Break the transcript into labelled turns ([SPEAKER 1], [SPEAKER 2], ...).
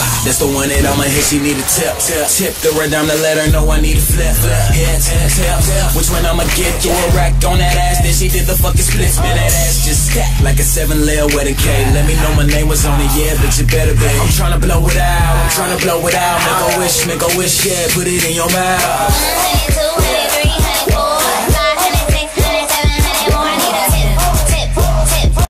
[SPEAKER 1] That's the one that I'ma hit, she need a tip. Tip the red dime to let her know I need a flip. Hit, tip, which one I'ma get? Throw a rack on that ass, then she did the fucking split. Man, that ass just stacked like a 7-layer wedding cake. Let me know my name was on it, yeah, but you better be. I'm tryna blow it out, I'm tryna blow it out. Make a wish, yeah, put it in your mouth.